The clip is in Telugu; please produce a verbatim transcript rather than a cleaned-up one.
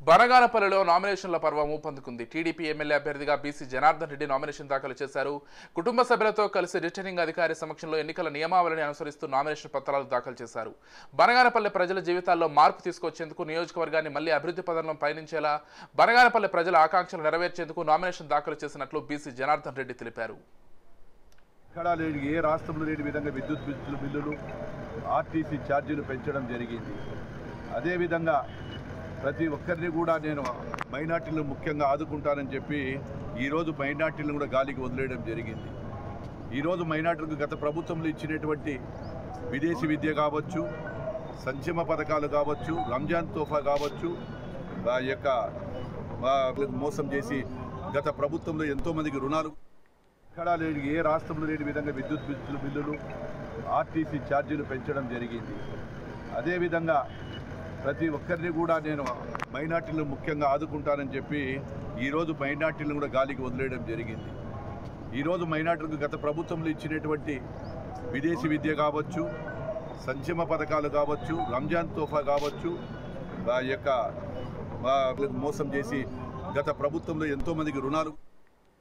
బనగానపల్లిలో నామినేషన్ల పర్వం ఊపందుకుంది. టీడీపీ ఎమ్మెల్యే అభ్యర్థిగా బీసీ జనార్దన్ రెడ్డి నామినేషన్ దాఖలు చేశారు. కుటుంబ సభ్యులతో కలిసి రిటర్నింగ్ అధికారి సమక్షంలో ఎన్నికల నియమావళిని అనుసరిస్తూ నామినేషన్ పత్రాలు దాఖలు చేశారు. బనగానపల్లి ప్రజల జీవితాల్లో మార్పు తీసుకొచ్చేందుకు, నియోజకవర్గాన్ని మళ్లీ అభివృద్ధి పదంలో పయనించేలా బనగానపల్లి ప్రజల ఆకాంక్షలు నెరవేర్చేందుకు నామినేషన్ దాఖలు చేసినట్లు బీసీ జనార్దన్ రెడ్డి తెలిపారు. ఏ రాష్ట్రంలో లేని విధంగా విద్యుత్ బిల్లులు, ఆర్టీసీ ఛార్జీలు పెంచడం జరిగింది. అదేవిధంగా ప్రతి ఒక్కరిని కూడా నేను మైనార్టీలను ముఖ్యంగా ఆదుకుంటానని చెప్పి ఈరోజు మైనార్టీలను కూడా గాలికి వదిలేయడం జరిగింది. ఈరోజు మైనార్టీలకు గత ప్రభుత్వంలో ఇచ్చినటువంటి విదేశీ విద్య కావచ్చు, సంక్షేమ పథకాలు కావచ్చు, రంజాన్ తోఫా కావచ్చు, ఆ యొక్క మోసం చేసి గత ప్రభుత్వంలో ఎంతోమందికి రుణాలు ఎక్కడా లేని ఏ రాష్ట్రంలో లేని విధంగా విద్యుత్ బిల్లులు, ఆర్టీసీ ఛార్జీలు పెంచడం జరిగింది. అదేవిధంగా ప్రతి ఒక్కరిని కూడా నేను మైనార్టీలను ముఖ్యంగా ఆదుకుంటానని చెప్పి ఈరోజు మైనార్టీలను కూడా గాలికి వదిలేయడం జరిగింది. ఈరోజు మైనార్టీలకు గత ప్రభుత్వంలో ఇచ్చినటువంటి విదేశీ విద్య కావచ్చు, సంక్షేమ పథకాలు కావచ్చు, రంజాన్ తోఫా కావచ్చు, ఆ యొక్క మోసం చేసి గత ప్రభుత్వంలో ఎంతోమందికి రుణాలు